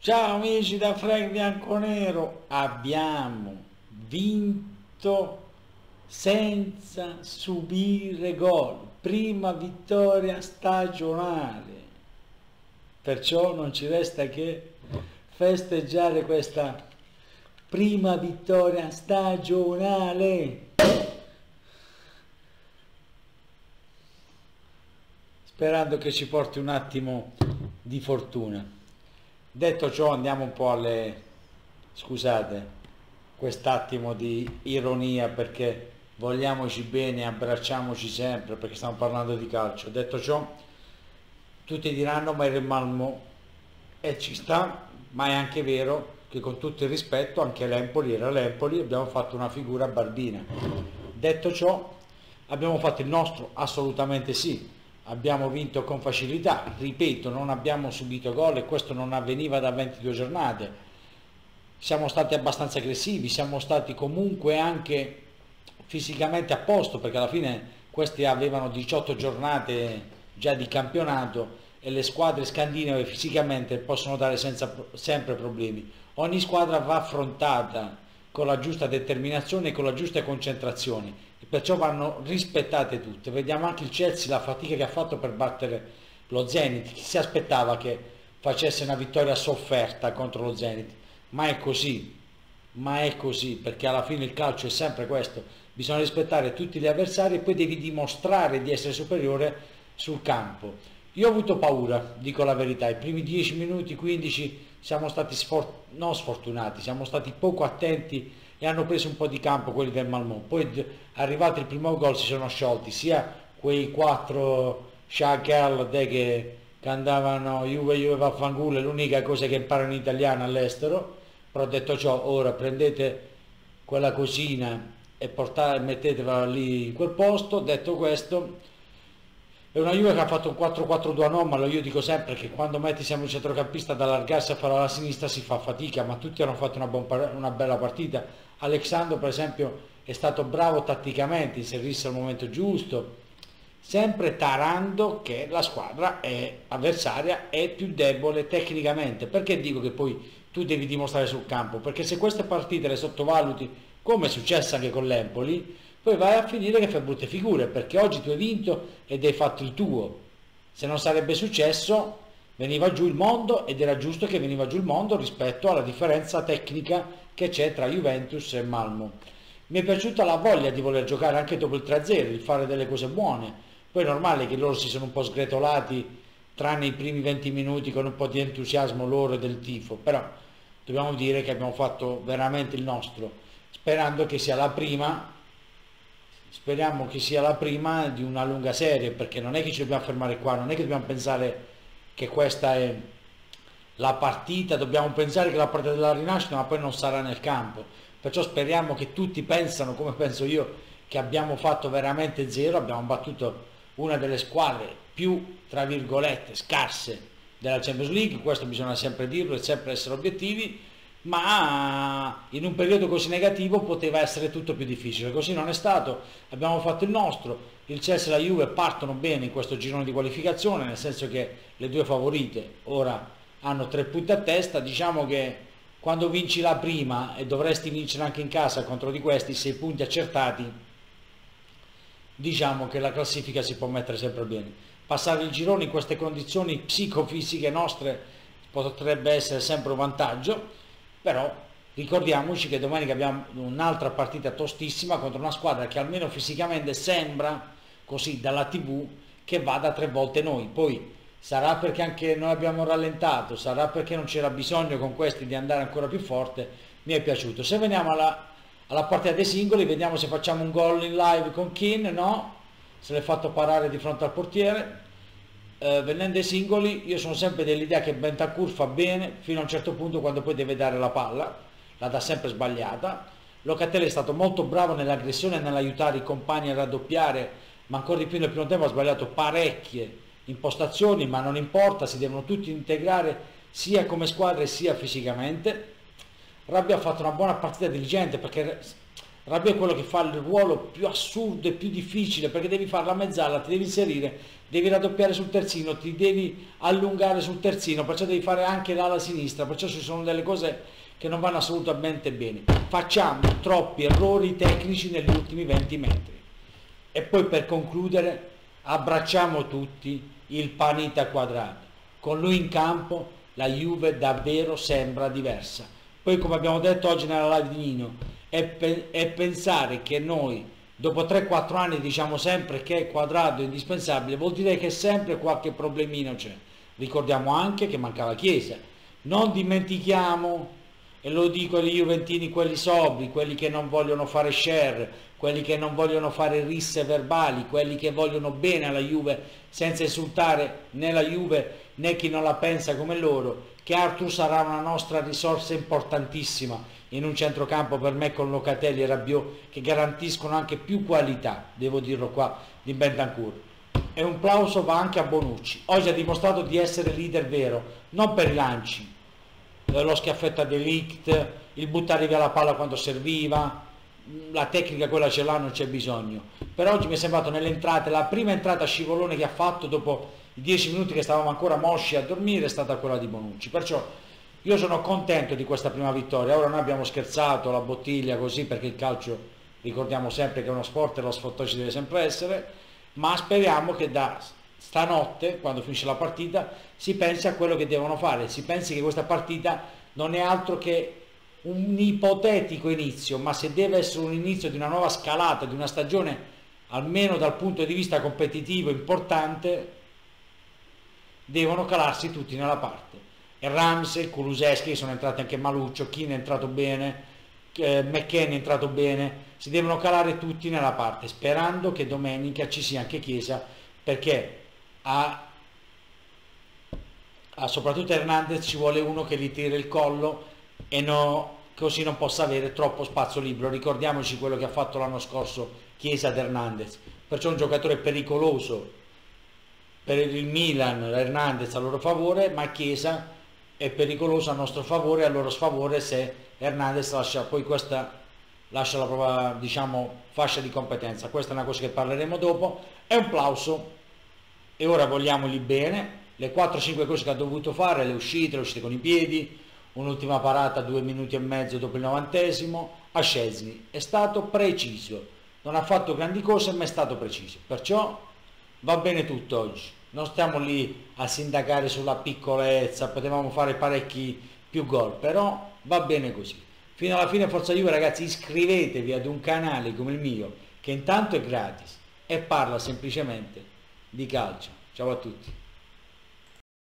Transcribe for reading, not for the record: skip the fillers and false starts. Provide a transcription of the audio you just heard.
Ciao amici da Frank Bianconero, abbiamo vinto senza subire gol, prima vittoria stagionale, perciò non ci resta che festeggiare questa prima vittoria stagionale, sperando che ci porti un attimo di fortuna. Detto ciò, andiamo un po' alle... scusate, quest'attimo di ironia perché vogliamoci bene, abbracciamoci sempre perché stiamo parlando di calcio. Detto ciò, tutti diranno ma era il Malmö e ci sta, ma è anche vero che con tutto il rispetto anche l'Empoli era l'Empoli, abbiamo fatto una figura barbina. Detto ciò, abbiamo fatto il nostro? Assolutamente sì. Abbiamo vinto con facilità, ripeto, non abbiamo subito gol e questo non avveniva da 22 giornate. Siamo stati abbastanza aggressivi, siamo stati comunque anche fisicamente a posto perché alla fine questi avevano 18 giornate già di campionato e le squadre scandinave fisicamente possono dare sempre problemi. Ogni squadra va affrontata con la giusta determinazione e con la giusta concentrazione e perciò vanno rispettate tutte. Vediamo anche il Chelsea, la fatica che ha fatto per battere lo Zenit. Chi si aspettava che facesse una vittoria sofferta contro lo Zenit? Ma è così perché alla fine il calcio è sempre questo, bisogna rispettare tutti gli avversari e poi devi dimostrare di essere superiore sul campo. Io ho avuto paura, dico la verità, i primi 10 minuti, 15 siamo stati non sfortunati, siamo stati poco attenti e hanno preso un po' di campo quelli del Malmö. Poi arrivato il primo gol si sono sciolti, sia quei 4 sciacquel che andavano Juve vaffanculo, è l'unica cosa che imparano in italiano all'estero, però detto ciò ora prendete quella cosina e mettetela lì in quel posto. Detto questo, è una Juve che ha fatto un 4-4-2 anomalo. Io dico sempre che quando metti sempre un centrocampista ad allargarsi a fare alla sinistra si fa fatica, ma tutti hanno fatto una bella partita. Alexandro per esempio è stato bravo tatticamente, inserirsi al momento giusto, sempre tarando che la squadra avversaria è più debole tecnicamente. Perché dico che poi tu devi dimostrare sul campo? Perché se queste partite le sottovaluti, come è successo anche con l'Empoli, poi vai a finire che fai brutte figure, perché oggi tu hai vinto ed hai fatto il tuo. Se non sarebbe successo veniva giù il mondo, ed era giusto che veniva giù il mondo rispetto alla differenza tecnica che c'è tra Juventus e Malmö. Mi è piaciuta la voglia di voler giocare anche dopo il 3-0, di fare delle cose buone. Poi è normale che loro si sono un po' sgretolati, tranne i primi 20 minuti con un po' di entusiasmo loro e del tifo, però dobbiamo dire che abbiamo fatto veramente il nostro, sperando che sia la prima. Speriamo che sia la prima di una lunga serie, perché non è che ci dobbiamo fermare qua, non è che dobbiamo pensare che questa è la partita, dobbiamo pensare che è la partita della rinascita, ma poi non sarà nel campo. Perciò speriamo che tutti pensano, come penso io, che abbiamo fatto veramente zero, abbiamo battuto una delle squadre più, tra virgolette, scarse della Champions League, questo bisogna sempre dirlo e sempre essere obiettivi, ma in un periodo così negativo poteva essere tutto più difficile. Così non è stato, abbiamo fatto il nostro. Il Chelsea e la Juve partono bene in questo girone di qualificazione, nel senso che le due favorite ora hanno 3 punti a testa. Diciamo che quando vinci la prima e dovresti vincere anche in casa contro di questi 6 punti accertati, diciamo che la classifica si può mettere sempre bene. Passare il girone in queste condizioni psicofisiche nostre potrebbe essere sempre un vantaggio, però ricordiamoci che domenica abbiamo un'altra partita tostissima contro una squadra che almeno fisicamente sembra, così dalla TV, che vada 3 volte noi. Poi sarà perché anche noi abbiamo rallentato, sarà perché non c'era bisogno con questi di andare ancora più forte. Mi è piaciuto. Se veniamo alla partita dei singoli, vediamo se facciamo un gol in live con Keane, no? Se l'è fatto parare di fronte al portiere. Venendo ai singoli, io sono sempre dell'idea che Bentancur fa bene fino a un certo punto, quando poi deve dare la palla la dà sempre sbagliata. Locatelli è stato molto bravo nell'aggressione e nell'aiutare i compagni a raddoppiare, ma ancora di più nel primo tempo ha sbagliato parecchie impostazioni, ma non importa, si devono tutti integrare sia come squadra sia fisicamente. Rabbia ha fatto una buona partita diligente, perché Rabiot è quello che fa il ruolo più assurdo e più difficile, perché devi fare la mezzala, ti devi inserire, devi raddoppiare sul terzino, ti devi allungare sul terzino, perciò devi fare anche l'ala sinistra, perciò ci sono delle cose che non vanno assolutamente bene. Facciamo troppi errori tecnici negli ultimi 20 metri. E poi per concludere abbracciamo tutti il Panita Quadrato. Con lui in campo la Juve davvero sembra diversa. Poi, come abbiamo detto oggi nella live di Nino, è pensare che noi dopo 3-4 anni diciamo sempre che Quadrato è indispensabile, vuol dire che sempre qualche problemino c'è. Ricordiamo anche che mancava Chiesa. Non dimentichiamo, e lo dico agli juventini, quelli sobri, quelli che non vogliono fare share, quelli che non vogliono fare risse verbali, quelli che vogliono bene alla Juve senza insultare né la Juve né chi non la pensa come loro, che Arthur sarà una nostra risorsa importantissima in un centrocampo per me con Locatelli e Rabiot, che garantiscono anche più qualità, devo dirlo qua, di Bentancur. E un plauso va anche a Bonucci. Oggi ha dimostrato di essere leader vero, non per i lanci, lo schiaffetto a De Ligt, il buttare via la palla quando serviva, la tecnica quella ce l'ha, non c'è bisogno. Per oggi mi è sembrato nell'entrata, la prima entrata a scivolone che ha fatto dopo i 10 minuti che stavamo ancora mosci a dormire è stata quella di Bonucci. Perciò io sono contento di questa prima vittoria. Ora noi abbiamo scherzato la bottiglia così, perché il calcio ricordiamo sempre che è uno sport e lo sfottò ci deve sempre essere, ma speriamo che da stanotte, quando finisce la partita, si pensi a quello che devono fare, si pensi che questa partita non è altro che un ipotetico inizio, ma se deve essere un inizio di una nuova scalata, di una stagione almeno dal punto di vista competitivo importante, devono calarsi tutti nella parte. E Ramsey, Kulusevski, sono entrati anche Maluccio, Keane è entrato bene, McKennie è entrato bene, si devono calare tutti nella parte, sperando che domenica ci sia anche Chiesa, perché soprattutto Hernandez ci vuole uno che gli tiri il collo e così non possa avere troppo spazio libero. Ricordiamoci quello che ha fatto l'anno scorso Chiesa ad Hernandez, perciò un giocatore pericoloso per il Milan, Hernandez a loro favore, ma Chiesa è pericoloso a nostro favore e a loro sfavore se Hernandez lascia la propria, diciamo, fascia di competenza. Questa è una cosa che parleremo dopo. È un plauso e ora vogliamogli bene. Le 4-5 cose che ha dovuto fare, le uscite con i piedi, un'ultima parata 2 minuti e mezzo dopo il 90esimo, a Szczęsny è stato preciso, non ha fatto grandi cose ma è stato preciso, perciò va bene tutto oggi. Non stiamo lì a sindacare sulla piccolezza, potevamo fare parecchi più gol, però va bene così. Fino alla fine Forza Juve, ragazzi, iscrivetevi ad un canale come il mio, che intanto è gratis e parla semplicemente di calcio. Ciao a tutti.